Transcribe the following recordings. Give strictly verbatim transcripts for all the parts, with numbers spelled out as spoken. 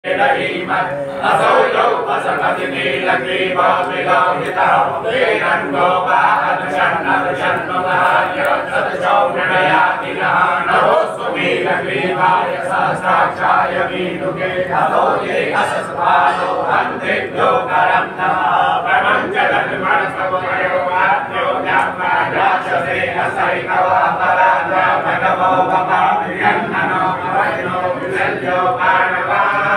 असौ यौ असपति नीलग्रीवा विलोहितः तेनन्दो वाहदशन्नदशन्नुदार्यसदशौर्णयातिनः नमोऽस्तु नीलग्रीवाय सहस्राक्षाय मीनुके अतो ये असस्वानो हन्तेभ्यो करं नमः प्रपञ्चधर्मणसमुदयो वाद्यो राक्षसे असैकवा पराजा भगवो भवाभियन्ननो वैनो विलज्यो पाणवा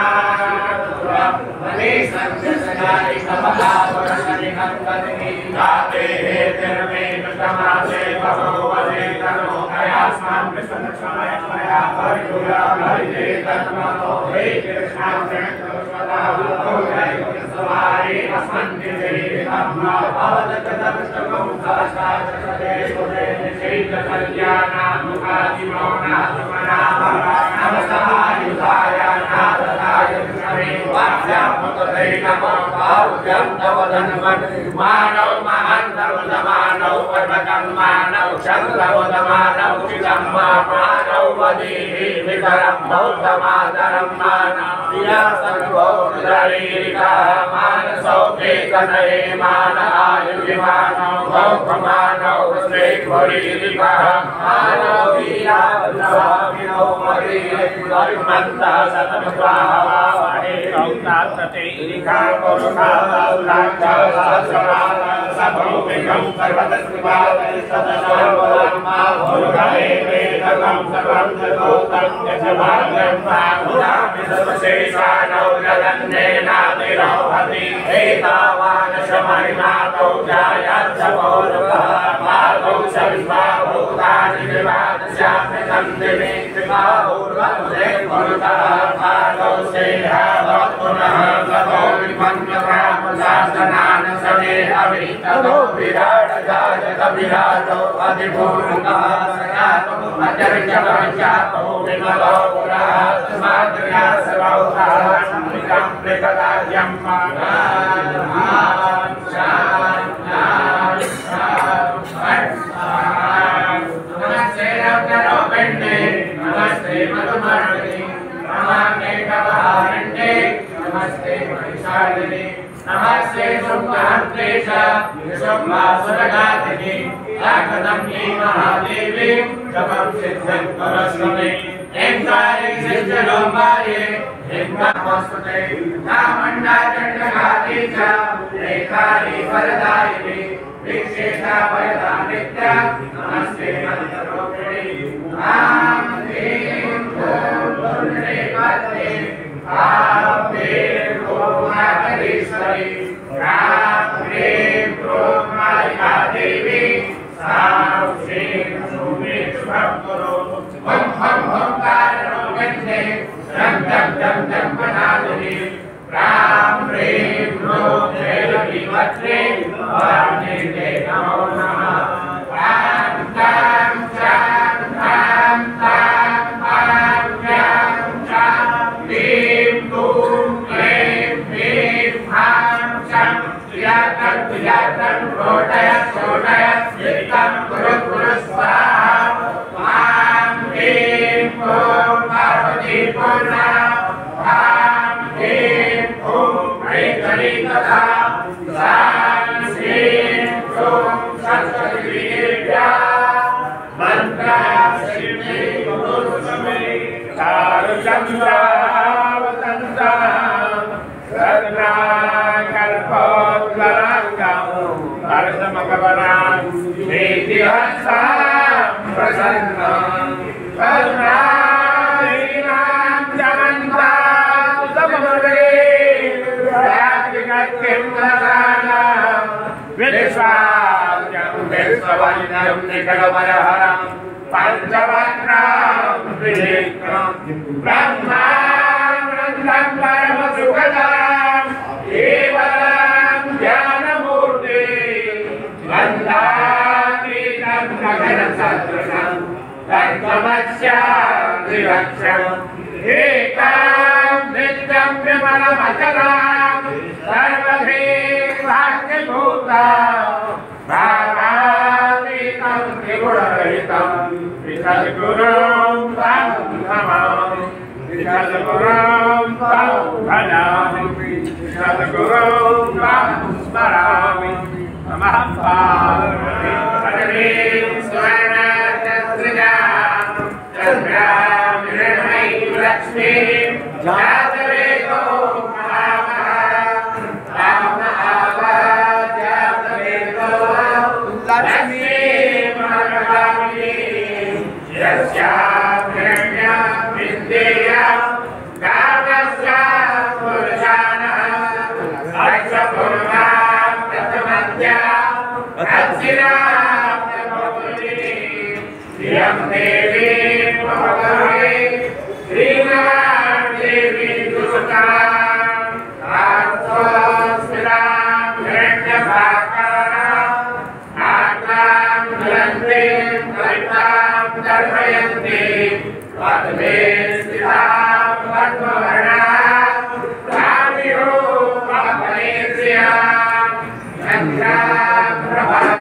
संजसनानि कमलावरसनि हन्वन्ति गाते हे तिर्मे कृतमासे भगवते तनो कयास्मान् विष्णुक्षमया परिकुला हरिते तन्मतो हे कृष्णां प्रणतोषदा भूतैकसवारी अस्मन्ति देवम्मा भवदकदर्शकं सहस्राचते सुरे निश्चैतकल्याणामुखादिमो नाथमनाः नमस्तः युधाय नाथाय कृष्णे वाक्यात्मकते नमः पाव्यं तव धन्वन् मानव महान्तव मानव पर्वतं मानव चन्द्रवद मानव चितं मानव वदेहि वितरं बौद्धमातरं मानव प्रिया सर्वो हृदयेरिकः मानसो वेदनये मान आयुर्मानव भौमानव श्रेष्ठरीरिकः मानव वीरा भाविनो मरीरे परिमन्तः सतमस्वाहा हे औतासते लिखा पुरुषा लाक्षा सहस्रनाम सबोमिकं सर्वतस्वाद सदसर्वब्रह्मा भूतले वेदकं सर्वं जगोतं यजमानं मामुदामि सर्वशेषाणौ जगन्नेनातिरोहति एतावान् शमरिनाथौ जायच्छपोरुभः मार्गौ सर्वभूतानि विवादस्यामि सन्दिवे कृपापूर्वमुदे पुरुषः मार्गौ सेहावत्पुनः ततो विपन्नकामशासनान् समे अभि ततो विराटजायत विराटो अधिभूतः सयातो अचर्यवञ्चातो विमलो पुरः स्माद्र्या सर्वौतः सम्मितं प्रकटायं मानान् शान् नान् शान् नमस्ते रवकरो पिण्डे नमस्ते मधुमर्दिनि नमस्ते कवहारण्ये नमस्ते महिषादिनि नमस्ते शुम्भहन्त्रेश शुम्भासुरघातिनि लाखदम्ये महादेवी जपं सिद्धं परस्ममे एंकारे सिद्धलोमाये एंकामस्तुते नामण्डाचण्डघाती च एकारि वरदायिनि विक्षेता वरदा नित्या नमस्ते मंत्ररूपिणि आं ह्रीं ॐ दुर्गे पद्मे आं ह्रीं ॐ नागेश्वरी आं ह्रीं ॐ मालिकादेवी सां श्रीं सुमे शुभं कुरु हम हम हम कारणोगन्धे जम जम जम जम पनादिनि राम ह्रीं ॐ भैरवी भद्रे वाणी ते नमो नमः राम राम राम राम राम राम राम राम ह्रीं ॐ क्लीं ह्रीं ह्रां शं क्रियातं क्रियातं प्रोटय प्रोटय चित्तं कुरु कुरु स्वाहा ॐ ह्रीं ॐ पार्वती पूर्णा ॐ ह्रीं ॐ प्रेतरी तथा सां श्रीं ॐ सरस्वतीदेव्या मन्त्रः सिद्धि गुरुसमे चारुचन्द्रावतन्तं रत्नाकल्पोद्गलाङ्गं परसमगमनां नीतिहस्तां प्रसन्नं करुणाहीनां जगन्तां समरे व्याधिगतिं ददानां विश्वाद्यं विश्ववन्द्यं निखिलमयहरं पञ्चवक्त्रं विचित्रं ब्रह्मानन्दं परमसुखदं केवलं ज्ञानमूर्तिं वन्दामि गगनसदृशं तत्त्वमस्यादिलक्ष्यम् एकां नित्यं विमलमचलां सर्वधि भाग्यभूतां भावातीतं त्रिगुणरहितं विसद्गुरुं तं Namami. Sadgurum Tam Pranami, Sadgurum Tam Smarami, Namah Parvati Padame Swarna Tasridam, Tasridam Nirmai Lakshmi, Jatavedo Yeah.